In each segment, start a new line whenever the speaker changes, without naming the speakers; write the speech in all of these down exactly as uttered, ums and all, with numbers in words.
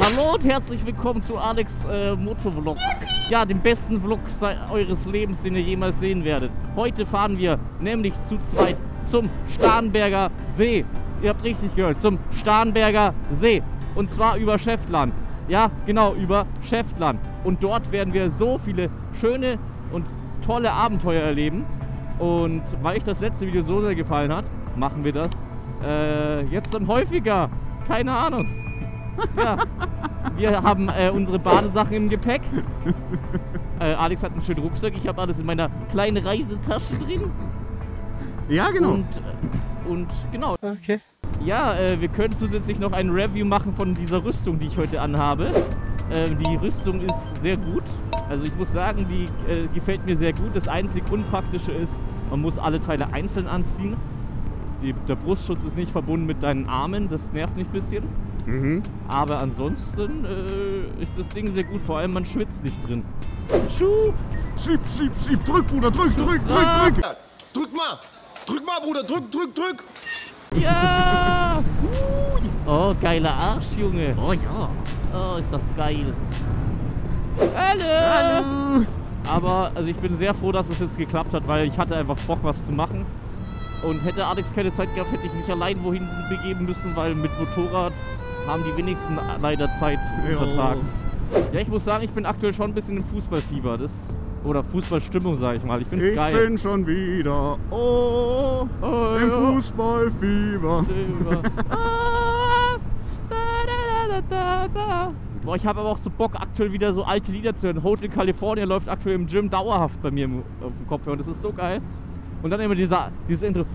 Hallo und herzlich willkommen zu Alex äh, Motovlog. Ja, dem besten Vlog eures Lebens, den ihr jemals sehen werdet. Heute fahren wir nämlich zu zweit zum Starnberger See. Ihr habt richtig gehört, zum Starnberger See. Und zwar über Schäftlarn. Ja, genau, über Schäftlarn. Und dort werden wir so viele schöne und tolle Abenteuer erleben. Und weil euch das letzte Video so sehr gefallen hat, machen wir das äh, jetzt dann häufiger. Keine Ahnung. Ja, wir haben äh, unsere Badesachen im Gepäck. Äh, Alex hat einen schönen Rucksack. Ich habe alles in meiner kleinen Reisetasche drin.
Ja, genau.
Und, äh, und genau.
Okay.
Ja, äh, wir können zusätzlich noch ein Review machen von dieser Rüstung, die ich heute anhabe. Äh, die Rüstung ist sehr gut. Also ich muss sagen, die äh, gefällt mir sehr gut. Das einzig Unpraktische ist, man muss alle Teile einzeln anziehen. Die, der Brustschutz ist nicht verbunden mit deinen Armen. Das nervt mich ein bisschen.
Mhm.
Aber ansonsten äh, ist das Ding sehr gut, vor allem man schwitzt nicht drin. Schub!
Schieb, schieb, schieb, drück, Bruder, drück, drück, drück, drück!
Drück mal! Drück mal, Bruder, drück, drück, drück!
Ja! Oh, geiler Arsch, Junge!
Oh ja!
Oh, ist das geil! Hallo!
Hallo!
Aber also ich bin sehr froh, dass es jetzt geklappt hat, weil ich hatte einfach Bock, was zu machen. Und hätte Alex keine Zeit gehabt, hätte ich mich allein wohin begeben müssen, weil mit Motorrad haben die wenigsten leider Zeit untertags. Ja, ich muss sagen, ich bin aktuell schon ein bisschen im Fußballfieber. Das, oder Fußballstimmung, sag ich mal. Ich finde es geil.
Ich bin schon wieder oh,
oh
im
ja.
Fußballfieber.
ah, da, da, da, da, da. Boah, ich habe aber auch so Bock, aktuell wieder so alte Lieder zu hören. Hotel California läuft aktuell im Gym dauerhaft bei mir auf dem Kopf. Und das ist so geil. Und dann immer dieser, dieses Intro.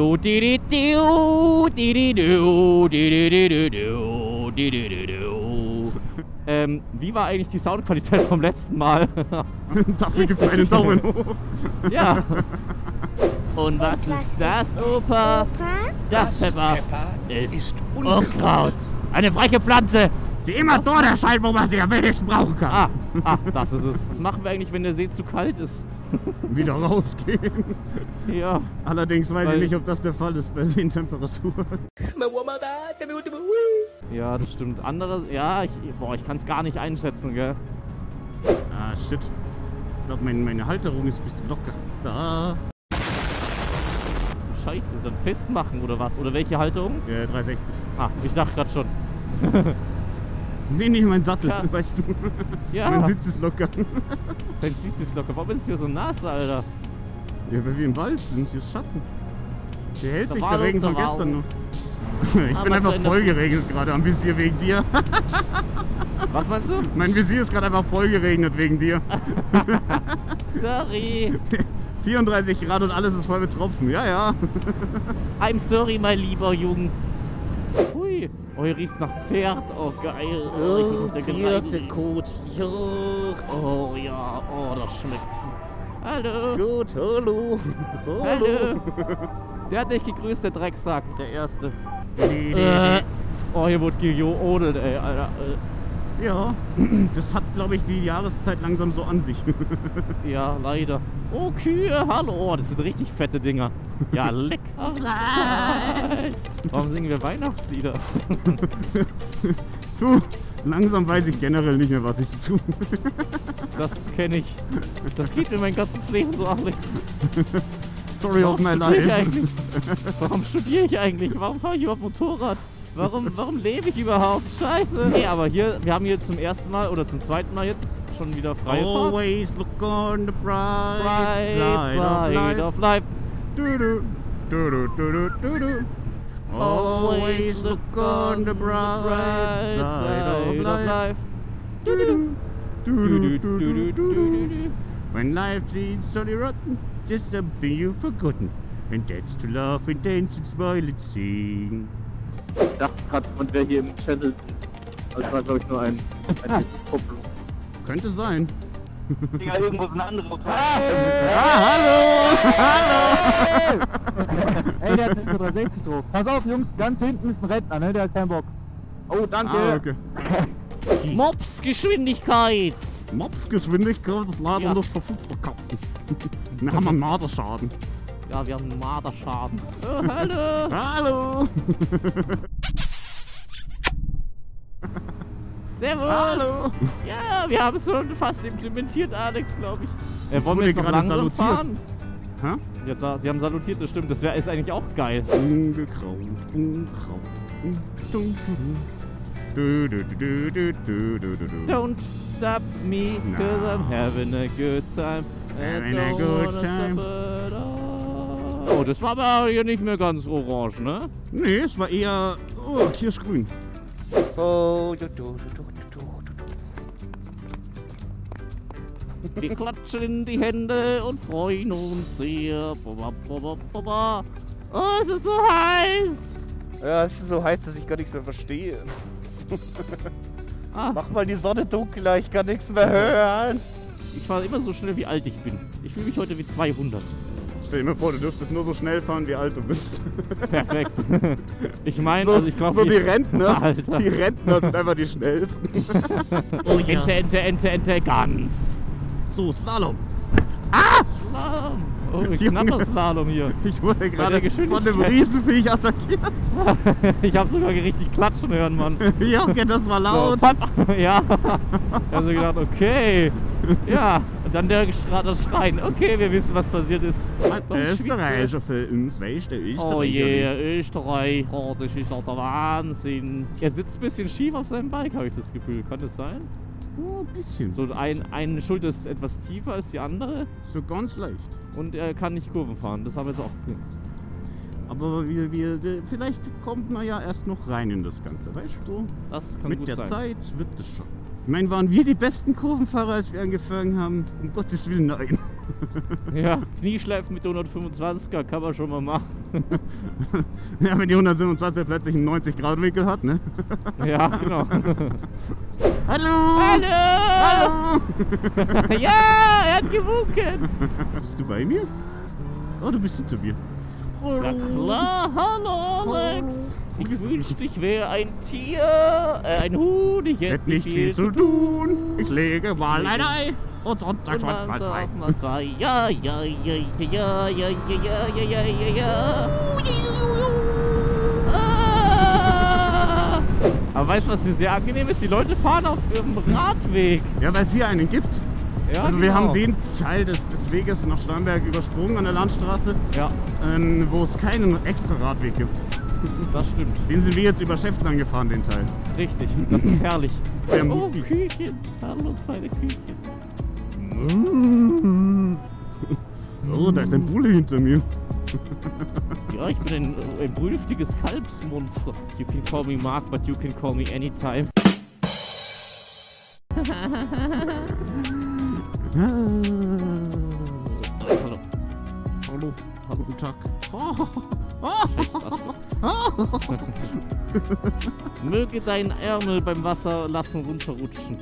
Ähm, wie war eigentlich die Soundqualität vom letzten Mal?
Dafür gibt es einen Daumen hoch.
Ja. Und was
Und
ist
was
das,
ist
Opa? Das, Pepper, ist, ist Unkraut. Eine freche Pflanze.
Die immer dort erscheint, wo man sie am wenigsten brauchen kann.
Ah, ah, das ist es. Was machen wir eigentlich, wenn der See zu kalt ist?
Wieder rausgehen.
Ja.
Allerdings weiß
Weil-
ich nicht, ob das der Fall ist bei den Temperaturen.
Ja, das stimmt. Anderes, ja, ich, boah, ich kann es gar nicht einschätzen, gell?
Ah, shit. Ich glaube, mein, meine Halterung ist ein bisschen locker. Da.
Scheiße, dann festmachen oder was? Oder welche Halterung?
Ja, dreihundertsechzig.
Ah, ich dachte gerade schon.
Nee, nicht mein Sattel,
Ja.
weißt du.
Ja.
Mein Sitz ist locker.
Dann zieht es locker. Warum ist es hier so nass, Alter?
Ja, weil wir im Wald sind, hier ist Schatten. Der hält
Der
sich
Wald,
der Regen
der
von
Wald.
gestern noch. Ich
Aber
bin einfach
zu Ende-
voll geregnet gerade am Visier wegen dir.
Was meinst du?
Mein Visier ist gerade einfach voll geregnet wegen dir.
Sorry.
vierunddreißig Grad und alles ist voll mit Tropfen. Ja, ja.
I'm sorry, mein lieber Jung. Hui. Oh, hier riecht nach Pferd. Oh, geil. Oh, ich bin auf der
Pferdekot.
Oh ja, oh, das schmeckt. Hallo.
Gut, hallo.
Hallo. Der hat nicht gegrüßt, der Drecksack, der Erste. Äh, oh, hier wurde gejoodelt, ey, Alter.
Ja, das hat, glaube ich, die Jahreszeit langsam so an sich.
Ja, leider. Oh, Kühe, hallo. Oh, das sind richtig fette Dinger. Ja, leck. Warum singen wir Weihnachtslieder?
Du, langsam weiß ich generell nicht mehr, was ich so tue.
Das kenne ich. Das geht mir mein ganzes Leben so, Alex.
Story of my
studiere ich
life.
eigentlich? Warum studiere ich eigentlich? Warum fahre ich überhaupt Motorrad? Warum, warum lebe ich überhaupt? Scheiße. Nee, aber hier, wir haben hier zum ersten Mal oder zum zweiten Mal jetzt schon wieder freie Fahrt.
Always look on the bright,
Right
side,
side
of
of
life.
life.
Du, du, du, du, du, du, du, du. Always look on the bright side of life. Du, du, du, du, du, du, du, du, du. When life seems so rotten, just something you've forgotten. And that's to laugh and dance and smile and sing.
Ich dachte gerade, man wäre hier im Channel. Das war, glaube ich, nur ein, ein Kupplung.
Könnte sein.
Digga, irgendwo ist ein anderes Motor.
Ah, hallo! Hallo!
Ey, der hat eine dreihundertsechzig drauf. Pass auf, Jungs, ganz hinten ist ein Rentner, ne? Der hat keinen Bock. Oh, danke.
Ah, okay.
Mopsgeschwindigkeit!
Mopsgeschwindigkeit, das Laden
Ja.
und das Verfügbarkeiten. Wir haben einen Marderschaden.
Ja, wir haben einen Marderschaden. Oh, hallo!
Hallo!
Servus.
Hallo.
Ja, wir haben es schon fast implementiert, Alex, glaube ich. Äh, wollen
wurde
wir jetzt noch
gerade
langsam
salutiert.
fahren?
Hä?
Jetzt, Sie haben salutiert, das stimmt. Das wär, ist eigentlich auch geil.
Ungekraut, unkraut. Du, du, du, du, du, du, du, du, du.
Don't stop me, cause
No.
I'm having a good time. And
Having a
don't
good
wanna
time.
stop it all. Oh, das war aber hier nicht mehr ganz orange, ne?
Nee, es war eher oh, kirschgrün.
Oh, du, du, du, du, du, du.
Wir klatschen in die Hände und freuen uns sehr. Ba, ba, ba, ba, ba. Oh, es ist so heiß.
Ja, es ist so heiß, dass ich gar nichts mehr verstehe.
Ah,
Mach mal die Sonne dunkler, ich kann nichts mehr hören.
ich fahre immer so schnell, wie alt ich bin. Ich fühle mich heute wie zweihundert.
Stell dir mal vor, du dürftest nur so schnell fahren, wie alt du bist.
Perfekt. Ich meine,
So,
also ich glaube...
so die Rentner,
Alter.
die Rentner sind einfach die schnellsten.
Oh, Ente, Ente, Ente, Ente, Gans.
So, Slalom.
Slalom. Oh, ein
Junge.
knapper Slalom hier.
Ich wurde
der
gerade von
Geschwindigkeit.
dem Riesenviech attackiert.
Ich habe sogar richtig klatschen hören, Mann.
Ja, okay, das war
So,
laut.
papp. Ja. Ich habe so gedacht, okay. Ja, und dann der Geschra das Schreien. Okay, wir wissen, was passiert ist. Noch ein
Österreicher für uns, weißt du, Österreicher.
Oh je, Österreich, oh, das ist doch der Wahnsinn. Er sitzt ein bisschen schief auf seinem Bike, habe ich das Gefühl. Kann das sein?
Oh, ein bisschen.
So ein, eine Schulter ist etwas tiefer als die andere
So ganz leicht.
und er kann nicht Kurven fahren. Das haben wir jetzt auch gesehen.
Aber wir, wir, vielleicht kommt man ja erst noch rein in das Ganze, weißt du?
Das kann
Mit
gut
der
sein.
Zeit wird es schon. Ich meine, waren wir die besten Kurvenfahrer, als wir angefangen haben? Um Gottes Willen, nein.
Ja, Knieschleifen mit der hundertfünfundzwanziger kann man schon mal machen.
Ja, wenn die hundertsiebenundzwanzig plötzlich einen neunzig Grad Winkel hat, ne?
Ja, genau.
Hallo!
Hallo!
Hallo!
Ja, er hat gewunken.
Bist du bei mir? Oh, du bist hinter mir.
Na klar, hallo Alex. Ich wünschte, ich wäre ein Tier, äh, ein Huhn. Ich hätte
Hätte nicht viel zu tun. Ich lege mal ein Ei. Und Sonntag
Und
mal
man
zwei.
sagt mal zwei. Ja, ja, ja, ja, ja, ja, ja, ja, ja, ja, ja. Ah. Aber weißt du, was hier sehr angenehm ist? Die Leute fahren auf ihrem Radweg.
Ja, weil es hier einen gibt.
Ja,
Also wir
genau.
haben den Teil des, des Weges nach Starnberg übersprungen an der Landstraße,
Ja,
ähm, wo es keinen extra Radweg gibt.
das stimmt.
Den sind wir jetzt über Schäftlang gefahren, den Teil.
Richtig. Das ist herrlich.
Der
Oh,
Mutti.
Küchen. Hallo, kleine Küchen.
Oh, da ist ein Bulle hinter mir.
Ja, ich bin ein, ein brünftiges Kalbsmonster. You can call me Mark, but you can call me anytime. Hallo.
Hallo, hallo, guten Tag.
Möge dein Ärmel beim Wasser lassen runterrutschen.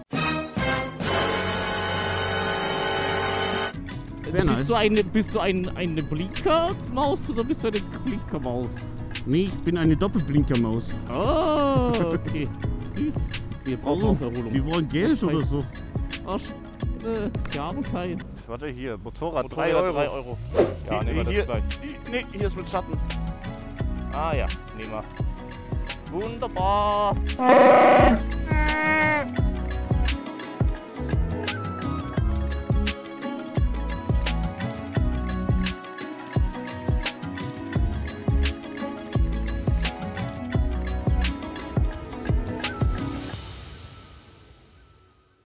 Sehr nice.
Bist du eine, bist du ein, eine Blinkermaus oder bist du eine Klinkermaus?
Nee, ich bin eine Doppelblinkermaus.
Oh, okay. Süß. Wir brauchen
Oh,
auch Erholung.
die wollen Geld oder so.
Arsch. Äh, die armen Keins.
Warte, hier, Motorrad,
Motorrad
drei Euro.
drei Euro.
Ja, nehmen wir das
hier,
gleich. Nee, hier ist mit Schatten. Ah ja, nehmen wir. Wunderbar.